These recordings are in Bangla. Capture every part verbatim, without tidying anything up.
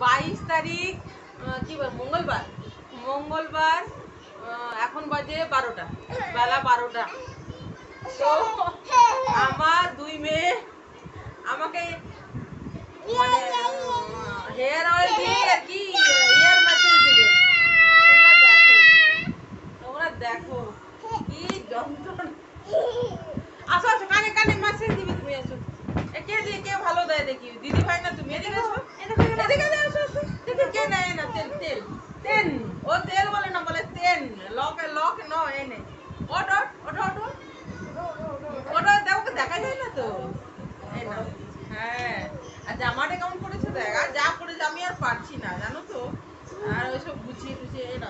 বাইশ তারিখ কি বার মঙ্গলবার মঙ্গলবার এখন বাজে বারোটা বেলা বারোটা। তো আমার দুই মেয়ে আমাকে মানে হেয়ার অয়েল দিয়ে আর কি হেয়ার ম্যাসেজ দিবে। তোমরা দেখো তোমরা দেখো কি যন্ত্রণা। আসো আসো কানে কানে ম্যাসেজ দিবি তুমি। আসো কে দিয়ে কে ভালো দেয় দেখি দিদি ভাই না তুমি এদিকে আসো এদিকে আসো দেখি কে নেয় না তেল তেল তেল ও তেল বলে না বলে তেল লক লক ন এনে ওট ওট ওট ওট দেখো দেখা যায় না তো এই না। হ্যাঁ আর জামাটা কেমন করেছে দেখ আর যা করেছে আমি আর পারছি না জানো তো। আর ওইসব গুছিয়ে টুছিয়ে এই না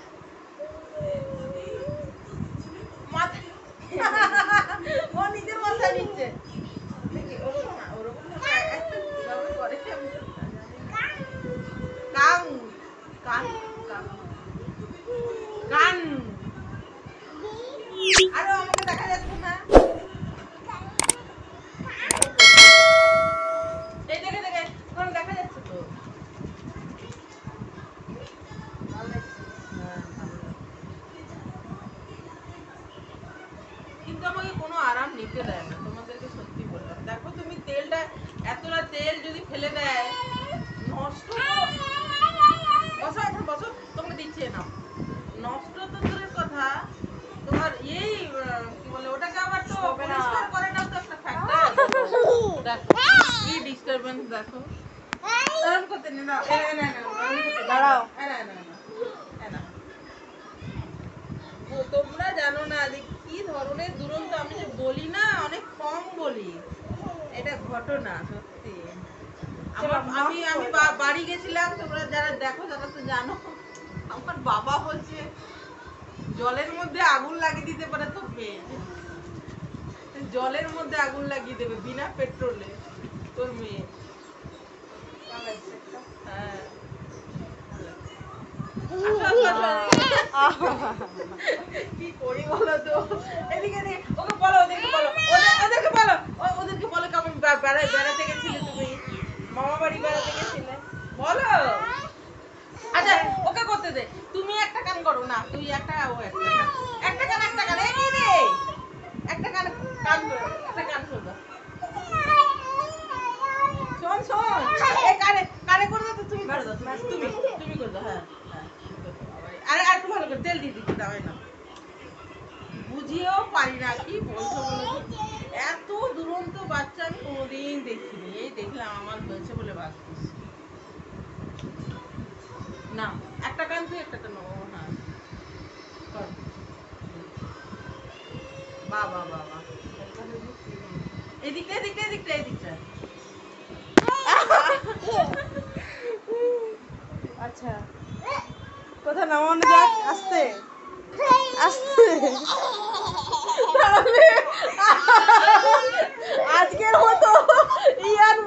মাথা ও নিজের মাথায় নিচ্ছে কান কান কান আরে আমাকে দেখা যাচ্ছে না। এই দেখে দেখে কোন দেখা যাচ্ছে তো কিন্তু আমাকে কোনো আরাম নিতে দেয় না তোমাদেরকে সত্যি বললাম। দেখো তুমি তেলটা এতটা তেল যদি ফেলে দেয় নষ্ট বসো এখন বসো তোমাকে দিচ্ছে না নষ্ট তো দূরের কথা তোমার এই কি বলে ওটাকে আবার তো পরিষ্কার করে না তো একটা ফ্যাক্টর। দেখো কি ডিস্টারবেন্স দেখো এরকম করতে না না না দাঁড়াও না না না তোমরা জানো না যে কি ধরনের দুরন্ত আমি যে বলি না অনেক কম বলি এটা ঘটনা সত্যি। আমি আমি বাড়ি গেছিলাম তোমরা যারা দেখো তারা তো জানো আমার বাবা বলছে জলের মধ্যে আগুন লাগিয়ে দিতে পারে তো মেয়ে জলের মধ্যে আগুন লাগিয়ে দেবে বিনা পেট্রোলে তোর মেয়ে। হ্যাঁ কি করি বলো তো এদিকে ওকে বলো ওদেরকে বলো ওদেরকে বলো ওদেরকে বলো কেমন বেড়াতে গেছিলে তুমি মামা বাড়ি বেড়াতে গেছিলে বলো। আচ্ছা ওকে করতে দে তুমি একটা কান করো না তুই একটা ও একটা একটা কান একটা কান এই রে একটা কান কান একটা কান শোন শোন শোন এই কানে কানে করে দাও তো তুমি করে দাও তুমি তুমি করে দাও। হ্যাঁ আরে আর একটু ভালো করে তেল দিয়ে দিতে দাও না বুঝিয়েও পারি না কি বলছো বলো এত দুরন্ত বাচ্চা আমি কোনোদিন দেখিনি এই দেখলাম আমার হয়েছে বলে ভাবছিস না একটা কান তুই একটা কান না বাবা বাবা এদিকটা এদিকটা এদিকটা এদিকটা আচ্ছা কোথা নামানো যাক আস্তে আস্তে আজকের মতো ইয়ার